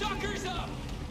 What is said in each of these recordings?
Suckers up!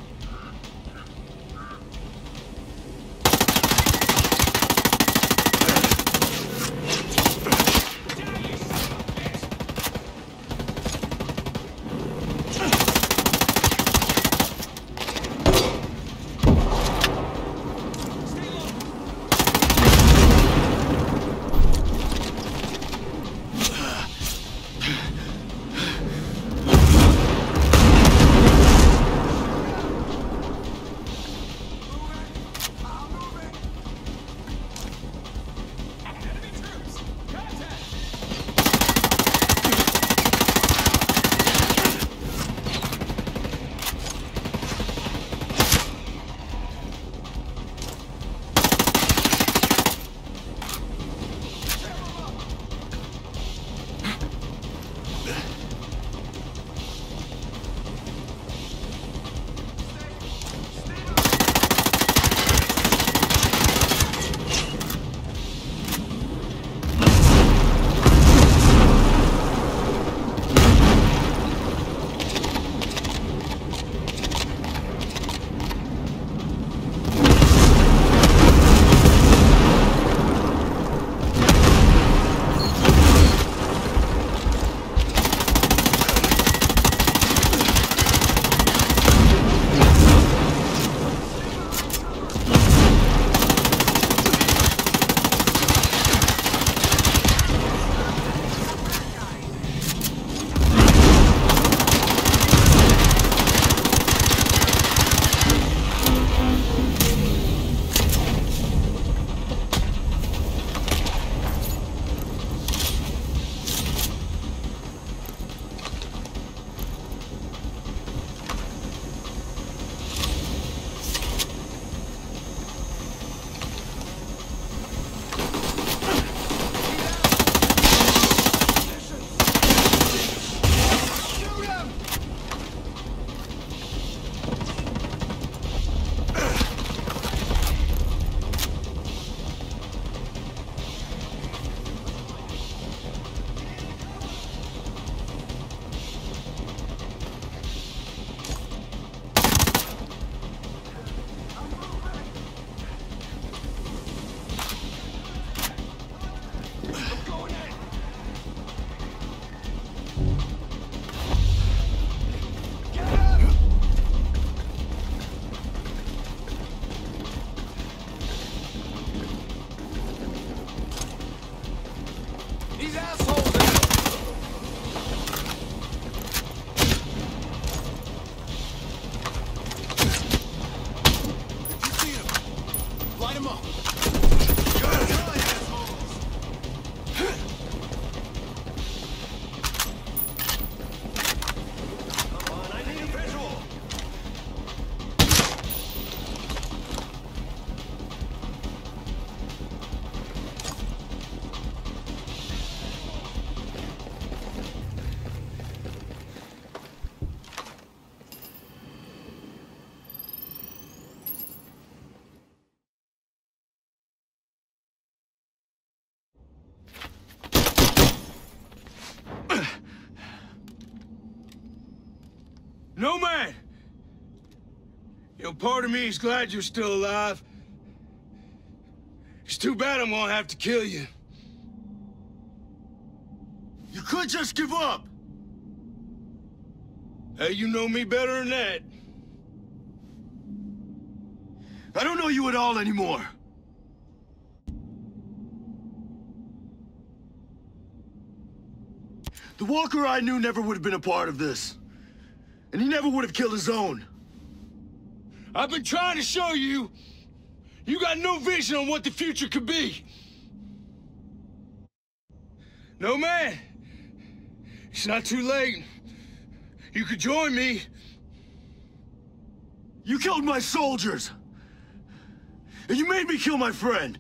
These assholes are... You see him. Light him up. Good, assholes. Come on, I need a visual. No man! You know, part of me is glad you're still alive. It's too bad I'm gonna have to kill you. You could just give up! Hey, you know me better than that. I don't know you at all anymore. The Walker I knew never would have been a part of this. And he never would have killed his own. I've been trying to show you, you got no vision on what the future could be. No, man. It's not too late. You could join me. You killed my soldiers. And you made me kill my friend.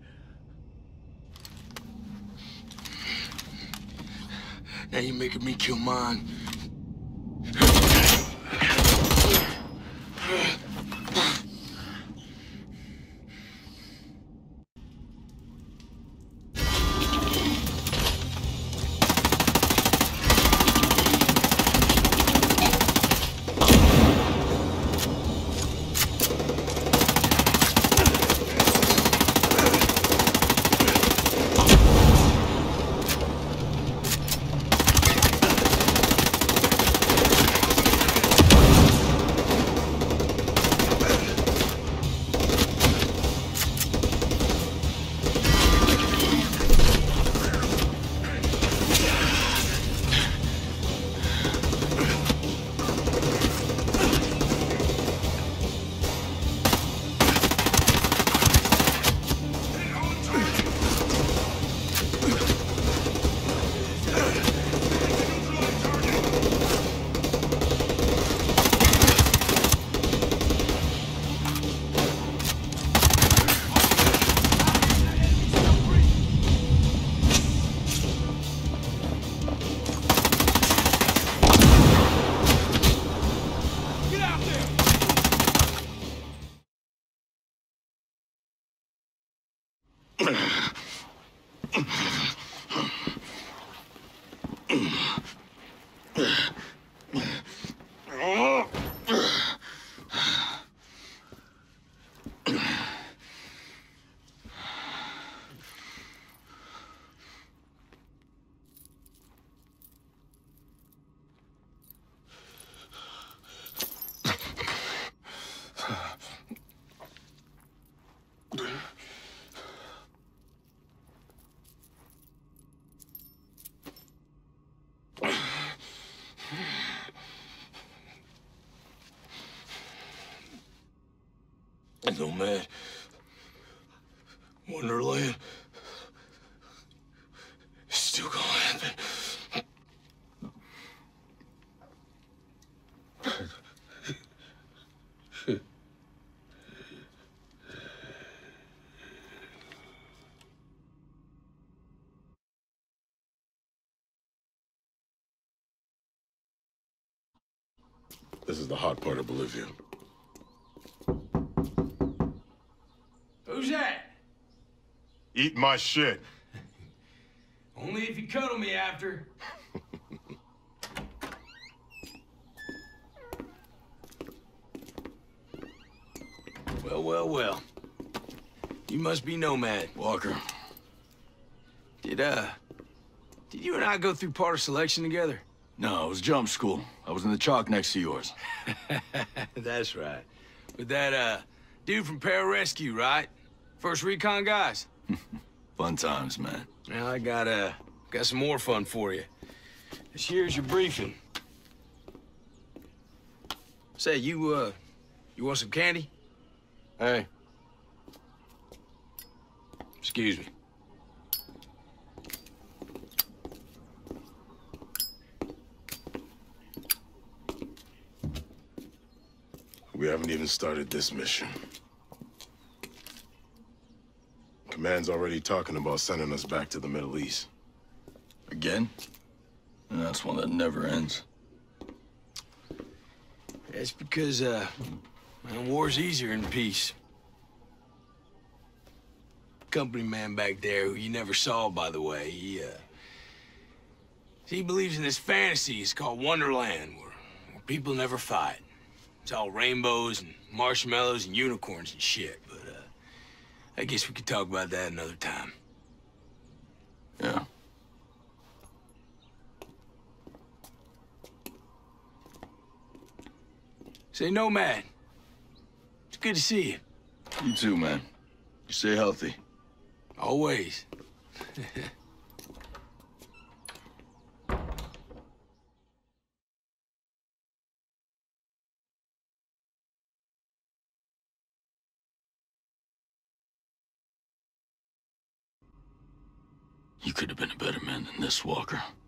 Now you're making me kill mine. Nomad. Wonderland. It's still gonna happen. This is the hot part of Bolivia. Who's that? Eat my shit. Only if you cuddle me after. Well. You must be Nomad. Walker. Did you and I go through part of selection together? No, it was jump school. I was in the chalk next to yours. That's right. With that, dude from Pararescue, right? First recon guys. Fun times, man. Now I got some more fun for you. This here's your briefing. Say, you want some candy? Hey. Excuse me. We haven't even started this mission. Command's already talking about sending us back to the Middle East. Again? And that's one that never ends. That's because, man, war's easier in peace. Company man back there, who you never saw, by the way, he believes in this fantasy. It's called Wonderland, where people never fight. It's all rainbows and marshmallows and unicorns and shit, but, I guess we could talk about that another time. Yeah. Say, Nomad. It's good to see you. You too, man. You stay healthy. Always. You could have been a better man than this, Walker.